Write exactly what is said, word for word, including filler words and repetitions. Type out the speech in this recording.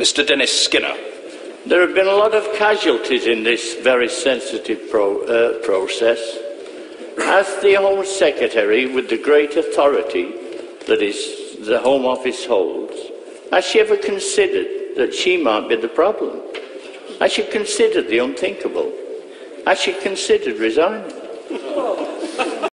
Mr Dennis Skinner. There have been a lot of casualties in this very sensitive pro uh, process. As the Home Secretary, with the great authority that is the Home Office holds, has she ever considered that she might be the problem? Has she considered the unthinkable? Has she considered resigning?